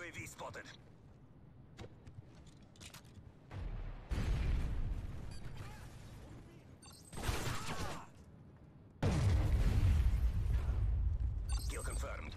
UAV spotted. Kill confirmed.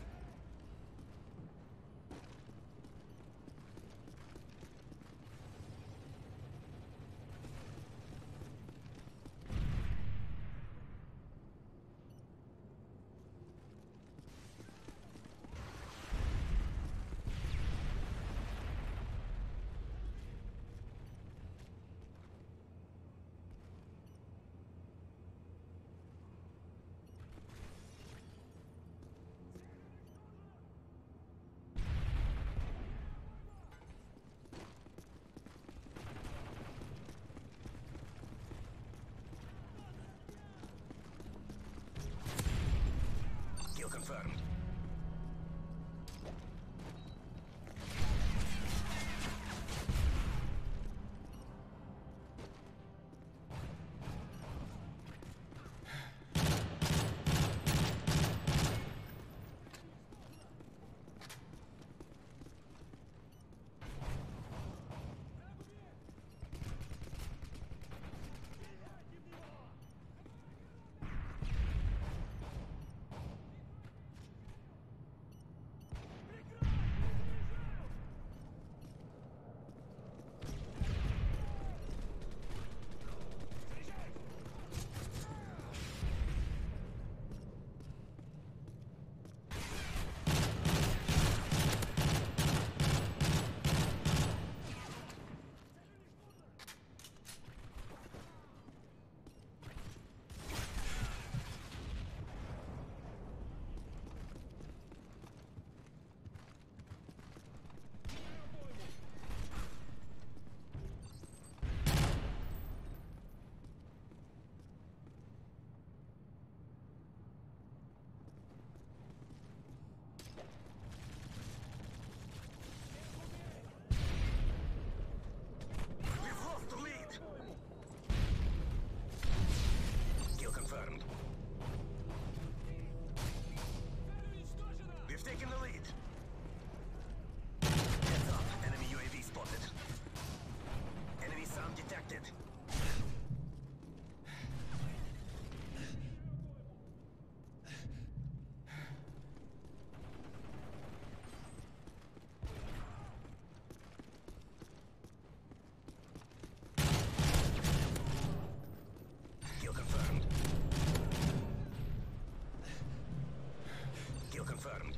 Kill confirmed. We've lost the lead. Kill confirmed. We've taken the lead. Heads up, enemy UAV spotted. Enemy sound detected. Kill confirmed. Kill confirmed.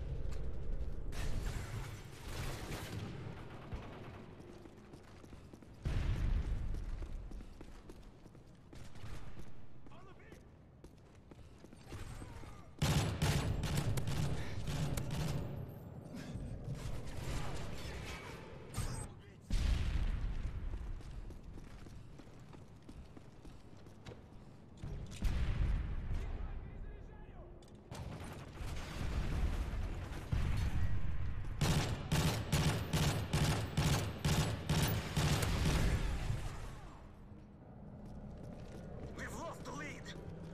We've lost the lead.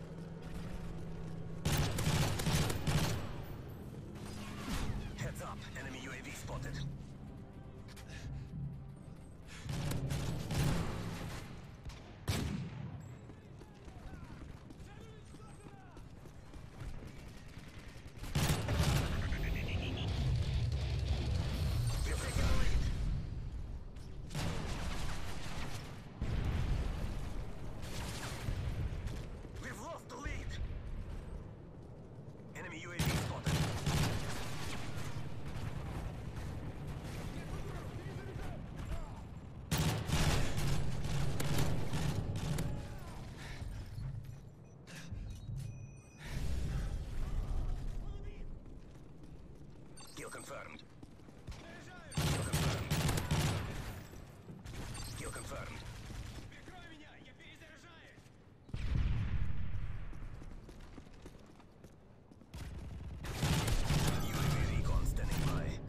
Heads up, enemy UAV spotted. We've taken the lead. We've lost the lead. Enemy UAV spotted. Kill confirmed. Kill confirmed. Kill confirmed. Прикрой меня, я перезаряжаюсь! UAV recon standing by.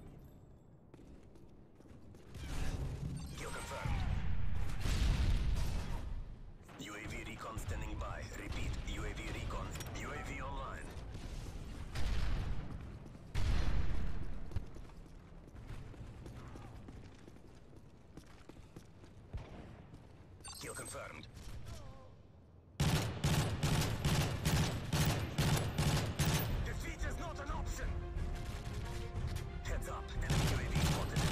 Kill confirmed. UAV recon standing by. Repeat, UAV recon. UAV online. Kill confirmed. Defeat is not an option. Heads up, enemy UAV spotted.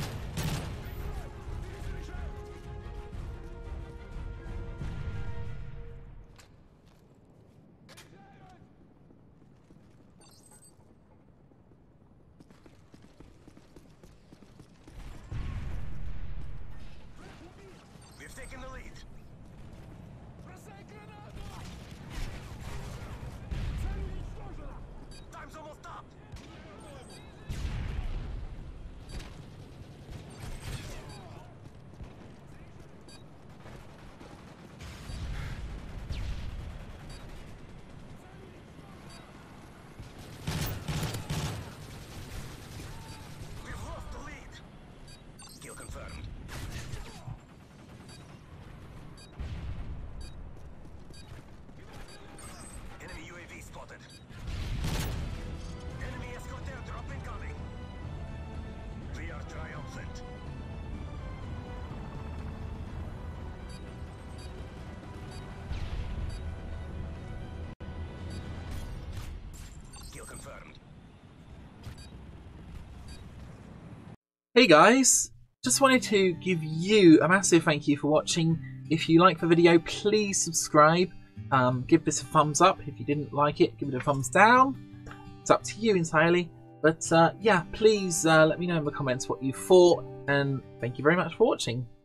We've taken the lead. Бросай гранату! Цель уничтожена! Time's almost up. We've lost the lead. Kill confirmed. Enemy UAV spotted. Enemy escort airdrop incoming. We are triumphant. Kill confirmed. Hey guys, just wanted to give you a massive thank you for watching. If you like the video, please subscribe. Give this a thumbs up. If you didn't like it, give it a thumbs down. It's up to you entirely. But yeah, please let me know in the comments what you thought, and thank you very much for watching.